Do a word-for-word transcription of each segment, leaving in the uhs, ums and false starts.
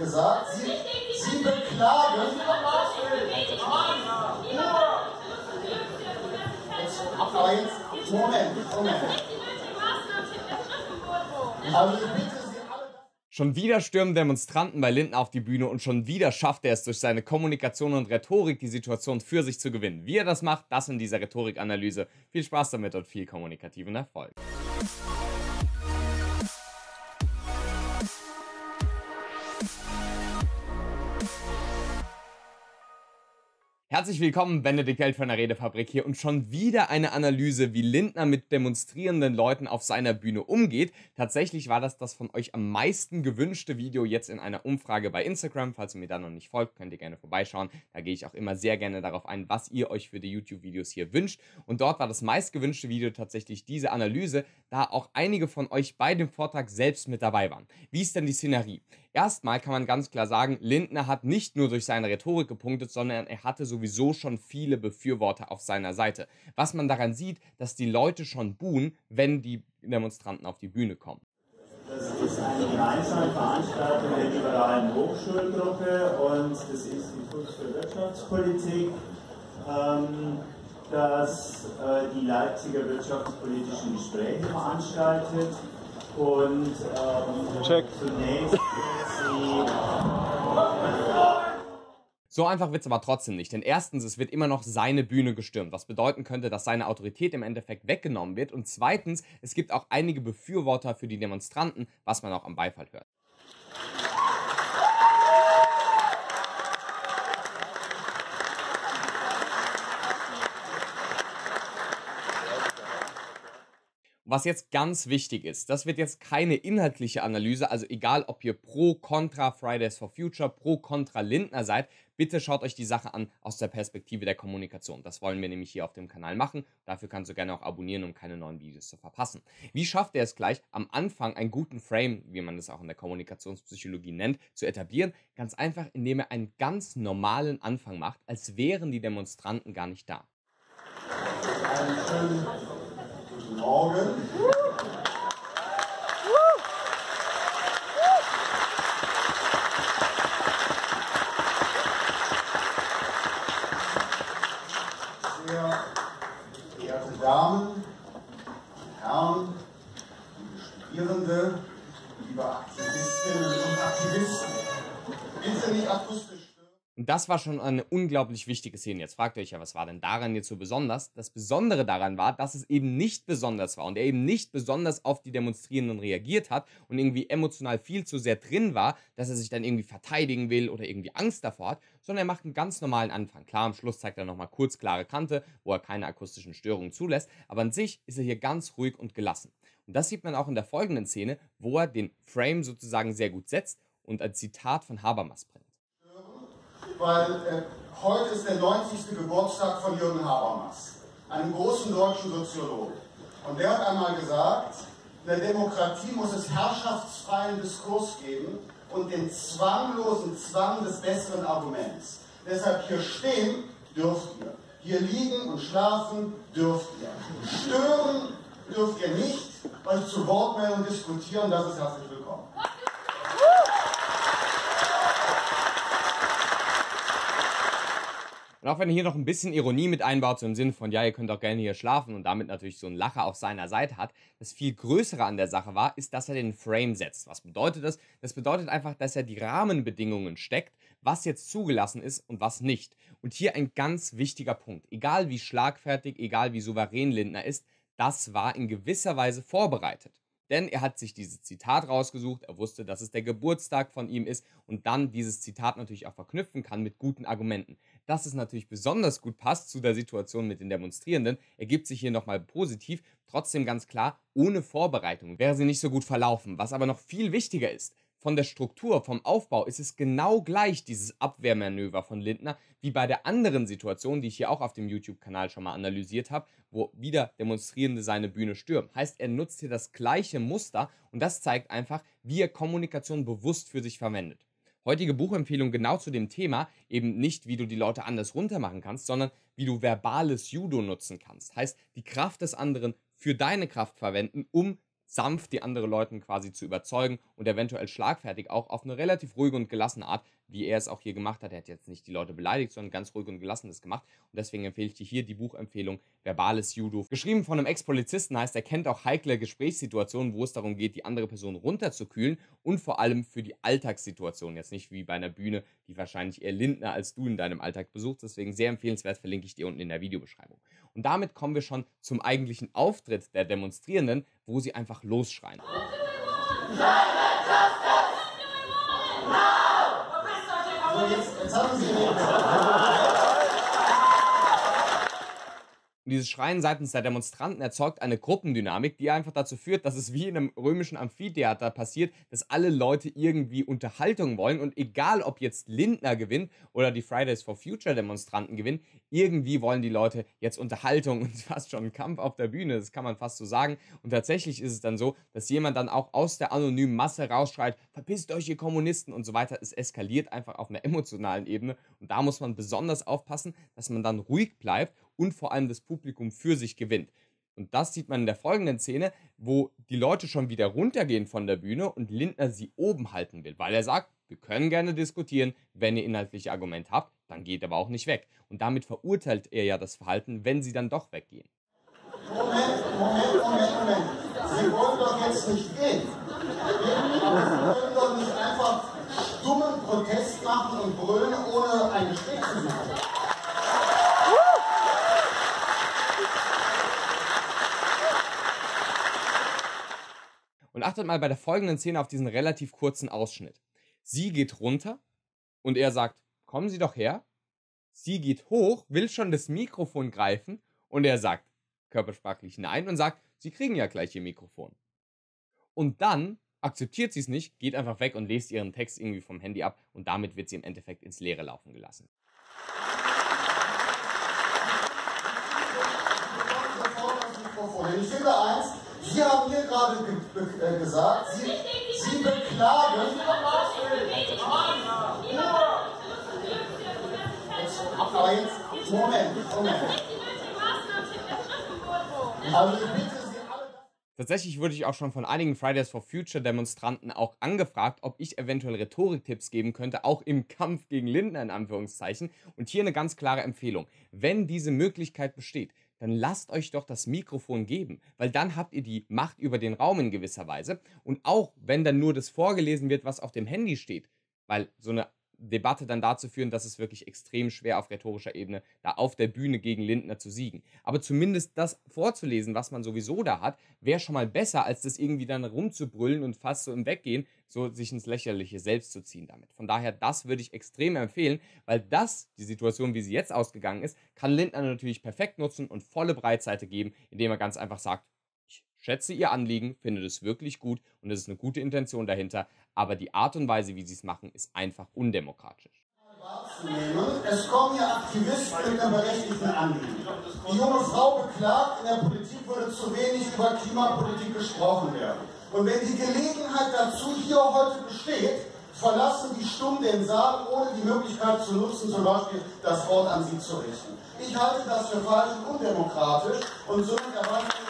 gesagt, Sie, Sie beklagen. Aber jetzt, Moment, Moment. Also ich bitte Sie alle. Schon wieder stürmen Demonstranten bei Lindner auf die Bühne und schon wieder schafft er es durch seine Kommunikation und Rhetorik, die Situation für sich zu gewinnen. Wie er das macht, das in dieser Rhetorikanalyse. Viel Spaß damit und viel kommunikativen Erfolg. Herzlich willkommen, Benedikt Held von der Redefabrik hier und schon wieder eine Analyse, wie Lindner mit demonstrierenden Leuten auf seiner Bühne umgeht. Tatsächlich war das das von euch am meisten gewünschte Video jetzt in einer Umfrage bei Instagram. Falls ihr mir da noch nicht folgt, könnt ihr gerne vorbeischauen. Da gehe ich auch immer sehr gerne darauf ein, was ihr euch für die YouTube-Videos hier wünscht. Und dort war das meistgewünschte Video tatsächlich diese Analyse, da auch einige von euch bei dem Vortrag selbst mit dabei waren. Wie ist denn die Szenerie? Erstmal kann man ganz klar sagen, Lindner hat nicht nur durch seine Rhetorik gepunktet, sondern er hatte sowieso schon viele Befürworter auf seiner Seite. Was man daran sieht, dass die Leute schon buhen, wenn die Demonstranten auf die Bühne kommen. Das ist eine gemeinsame Veranstaltung der Liberalen Hochschulgruppe und des Instituts für Wirtschaftspolitik, ähm, das äh, die Leipziger wirtschaftspolitischen Gespräche veranstaltet. Und ähm, Check. Zunächst wird sie So einfach wird es aber trotzdem nicht, denn erstens, es wird immer noch seine Bühne gestürmt, was bedeuten könnte, dass seine Autorität im Endeffekt weggenommen wird, und zweitens, es gibt auch einige Befürworter für die Demonstranten, was man auch am Beifall hört. Was jetzt ganz wichtig ist, das wird jetzt keine inhaltliche Analyse, also egal ob ihr pro, contra Fridays for Future, pro, contra Lindner seid, bitte schaut euch die Sache an aus der Perspektive der Kommunikation. Das wollen wir nämlich hier auf dem Kanal machen. Dafür kannst du gerne auch abonnieren, um keine neuen Videos zu verpassen. Wie schafft er es gleich, am Anfang einen guten Frame, wie man das auch in der Kommunikationspsychologie nennt, zu etablieren? Ganz einfach, indem er einen ganz normalen Anfang macht, als wären die Demonstranten gar nicht da. Einen schönen guten Morgen. Sehr geehrte Damen, Herren, liebe Studierende, liebe Aktivistinnen und Aktivisten, bitte nicht akustisch. Und das war schon eine unglaublich wichtige Szene. Jetzt fragt ihr euch ja, was war denn daran jetzt so besonders? Das Besondere daran war, dass es eben nicht besonders war und er eben nicht besonders auf die Demonstrierenden reagiert hat und irgendwie emotional viel zu sehr drin war, dass er sich dann irgendwie verteidigen will oder irgendwie Angst davor hat, sondern er macht einen ganz normalen Anfang. Klar, am Schluss zeigt er nochmal kurz klare Kante, wo er keine akustischen Störungen zulässt, aber an sich ist er hier ganz ruhig und gelassen. Und das sieht man auch in der folgenden Szene, wo er den Frame sozusagen sehr gut setzt und ein Zitat von Habermas bringt. Weil äh, heute ist der neunzigste Geburtstag von Jürgen Habermas, einem großen deutschen Soziologen. Und der hat einmal gesagt, in der Demokratie muss es herrschaftsfreien Diskurs geben und den zwanglosen Zwang des besseren Arguments. Deshalb hier stehen dürft ihr, hier liegen und schlafen dürft ihr. Stören dürft ihr nicht, euch zu Wort melden und diskutieren, das ist herzlich willkommen. Und auch wenn er hier noch ein bisschen Ironie mit einbaut, so im Sinne von, ja, ihr könnt auch gerne hier schlafen und damit natürlich so einen Lacher auf seiner Seite hat, das viel Größere an der Sache war, ist, dass er den Frame setzt. Was bedeutet das? Das bedeutet einfach, dass er die Rahmenbedingungen steckt, was jetzt zugelassen ist und was nicht. Und hier ein ganz wichtiger Punkt. Egal wie schlagfertig, egal wie souverän Lindner ist, das war in gewisser Weise vorbereitet. Denn er hat sich dieses Zitat rausgesucht, er wusste, dass es der Geburtstag von ihm ist und dann dieses Zitat natürlich auch verknüpfen kann mit guten Argumenten. Dass es natürlich besonders gut passt zu der Situation mit den Demonstrierenden, ergibt sich hier nochmal positiv, trotzdem ganz klar, ohne Vorbereitung wäre sie nicht so gut verlaufen. Was aber noch viel wichtiger ist, von der Struktur, vom Aufbau ist es genau gleich, dieses Abwehrmanöver von Lindner, wie bei der anderen Situation, die ich hier auch auf dem YouTube-Kanal schon mal analysiert habe, wo wieder Demonstrierende seine Bühne stürmen. Heißt, er nutzt hier das gleiche Muster und das zeigt einfach, wie er Kommunikation bewusst für sich verwendet. Heutige Buchempfehlung genau zu dem Thema, eben nicht, wie du die Leute anders runtermachen kannst, sondern wie du verbales Judo nutzen kannst. Heißt, die Kraft des anderen für deine Kraft verwenden, um sanft die anderen Leute quasi zu überzeugen und eventuell schlagfertig auch auf eine relativ ruhige und gelassene Art, wie er es auch hier gemacht hat. Er hat jetzt nicht die Leute beleidigt, sondern ganz ruhig und gelassen das gemacht. Und deswegen empfehle ich dir hier die Buchempfehlung Verbales Judo. Geschrieben von einem Ex-Polizisten, heißt, er kennt auch heikle Gesprächssituationen, wo es darum geht, die andere Person runterzukühlen und vor allem für die Alltagssituation. Jetzt nicht wie bei einer Bühne, die wahrscheinlich eher Lindner als du in deinem Alltag besuchst. Deswegen sehr empfehlenswert, verlinke ich dir unten in der Videobeschreibung. Und damit kommen wir schon zum eigentlichen Auftritt der Demonstrierenden, wo sie einfach losschreien. Jetzt, jetzt haben Sie Und dieses Schreien seitens der Demonstranten erzeugt eine Gruppendynamik, die einfach dazu führt, dass es wie in einem römischen Amphitheater passiert, dass alle Leute irgendwie Unterhaltung wollen und egal, ob jetzt Lindner gewinnt oder die Fridays for Future Demonstranten gewinnen, irgendwie wollen die Leute jetzt Unterhaltung und fast schon einen Kampf auf der Bühne, das kann man fast so sagen. Und tatsächlich ist es dann so, dass jemand dann auch aus der anonymen Masse rausschreit, verpisst euch ihr Kommunisten und so weiter. Es eskaliert einfach auf einer emotionalen Ebene und da muss man besonders aufpassen, dass man dann ruhig bleibt und vor allem das Publikum für sich gewinnt. Und das sieht man in der folgenden Szene, wo die Leute schon wieder runtergehen von der Bühne und Lindner sie oben halten will, weil er sagt, wir können gerne diskutieren, wenn ihr inhaltliche Argumente habt, dann geht aber auch nicht weg. Und damit verurteilt er ja das Verhalten, wenn sie dann doch weggehen. Moment, Moment, Moment, Moment. Sie wollen doch jetzt nicht gehen. Sie können doch nicht einfach stummen Protest machen und brüllen, ohne ein Gespräch zu suchen. Und achtet mal bei der folgenden Szene auf diesen relativ kurzen Ausschnitt. Sie geht runter und er sagt, kommen Sie doch her. Sie geht hoch, will schon das Mikrofon greifen und er sagt körpersprachlich nein und sagt, Sie kriegen ja gleich Ihr Mikrofon. Und dann akzeptiert sie es nicht, geht einfach weg und liest ihren Text irgendwie vom Handy ab und damit wird sie im Endeffekt ins Leere laufen gelassen. Ich finde eins, Sie haben hier gerade ge be äh, gesagt, Sie, Sie beklagen. Aber jetzt, Moment, Moment. Also ich bitte Sie alle. Tatsächlich wurde ich auch schon von einigen Fridays for Future Demonstranten auch angefragt, ob ich eventuell Rhetoriktipps geben könnte, auch im Kampf gegen Lindner in Anführungszeichen. Und hier eine ganz klare Empfehlung. Wenn diese Möglichkeit besteht, dann lasst euch doch das Mikrofon geben, weil dann habt ihr die Macht über den Raum in gewisser Weise. Und auch wenn dann nur das vorgelesen wird, was auf dem Handy steht, weil so eine Debatte dann dazu führen, dass es wirklich extrem schwer auf rhetorischer Ebene da auf der Bühne gegen Lindner zu siegen. Aber zumindest das vorzulesen, was man sowieso da hat, wäre schon mal besser, als das irgendwie dann rumzubrüllen und fast so im Weggehen, so sich ins Lächerliche selbst zu ziehen damit. Von daher, das würde ich extrem empfehlen, weil das, die Situation, wie sie jetzt ausgegangen ist, kann Lindner natürlich perfekt nutzen und volle Breitseite geben, indem er ganz einfach sagt, ich schätze Ihr Anliegen, finde das wirklich gut und es ist eine gute Intention dahinter, aber die Art und Weise, wie Sie es machen, ist einfach undemokratisch. Es kommen hier Aktivisten mit einem berechtigten Anliegen. Die junge Frau beklagt, in der Politik würde zu wenig über Klimapolitik gesprochen werden. Und wenn die Gelegenheit dazu hier heute besteht, verlassen die stumm den Saal, ohne die Möglichkeit zu nutzen, zum Beispiel das Wort an sie zu richten. Ich halte das für falsch und undemokratisch und somit erwarte ich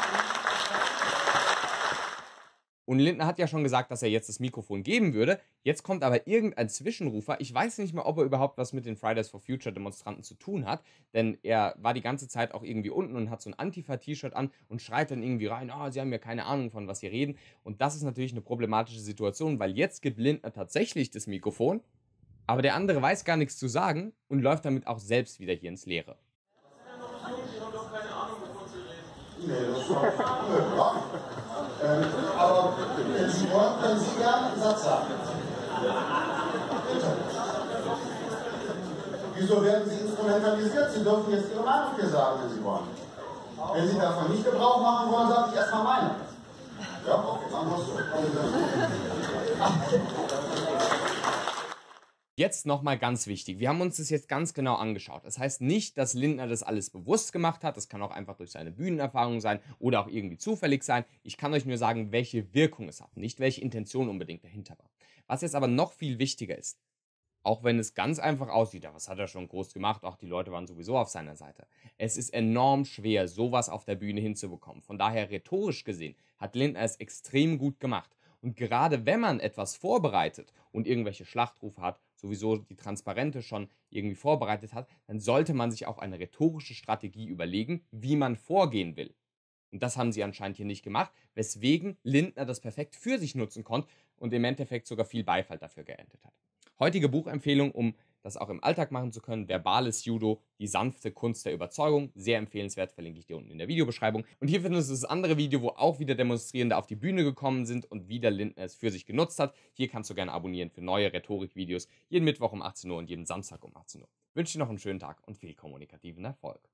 Und Lindner hat ja schon gesagt, dass er jetzt das Mikrofon geben würde. Jetzt kommt aber irgendein Zwischenrufer. Ich weiß nicht mehr, ob er überhaupt was mit den Fridays for Future Demonstranten zu tun hat, denn er war die ganze Zeit auch irgendwie unten und hat so ein Antifa-T-Shirt an und schreit dann irgendwie rein, oh, sie haben ja keine Ahnung, von was sie reden. Und das ist natürlich eine problematische Situation, weil jetzt gibt Lindner tatsächlich das Mikrofon, aber der andere weiß gar nichts zu sagen und läuft damit auch selbst wieder hier ins Leere. Nee, das ist doch gar nicht. Ähm, aber wenn Sie wollen, können Sie gerne einen Satz sagen. Bitte. Wieso werden Sie instrumentalisiert? Sie dürfen jetzt Ihre Meinung hier sagen, wenn Sie wollen. Wenn Sie davon nicht Gebrauch machen wollen, sage ich erstmal meine. Ja, okay, dann musst du. Jetzt nochmal ganz wichtig, wir haben uns das jetzt ganz genau angeschaut. Das heißt nicht, dass Lindner das alles bewusst gemacht hat, das kann auch einfach durch seine Bühnenerfahrung sein oder auch irgendwie zufällig sein. Ich kann euch nur sagen, welche Wirkung es hat, nicht welche Intention unbedingt dahinter war. Was jetzt aber noch viel wichtiger ist, auch wenn es ganz einfach aussieht, ja, was hat er schon groß gemacht, auch die Leute waren sowieso auf seiner Seite. Es ist enorm schwer, sowas auf der Bühne hinzubekommen. Von daher rhetorisch gesehen hat Lindner es extrem gut gemacht. Und gerade wenn man etwas vorbereitet und irgendwelche Schlachtrufe hat, sowieso die Transparente schon irgendwie vorbereitet hat, dann sollte man sich auch eine rhetorische Strategie überlegen, wie man vorgehen will. Und das haben sie anscheinend hier nicht gemacht, weswegen Lindner das perfekt für sich nutzen konnte und im Endeffekt sogar viel Beifall dafür geerntet hat. Heutige Buchempfehlung, um das auch im Alltag machen zu können: Verbales Judo, die sanfte Kunst der Überzeugung. Sehr empfehlenswert, verlinke ich dir unten in der Videobeschreibung. Und hier findest du das andere Video, wo auch wieder Demonstrierende auf die Bühne gekommen sind und wieder Lindner es für sich genutzt hat. Hier kannst du gerne abonnieren für neue Rhetorik-Videos, jeden Mittwoch um achtzehn Uhr und jeden Samstag um achtzehn Uhr. Ich wünsche dir noch einen schönen Tag und viel kommunikativen Erfolg.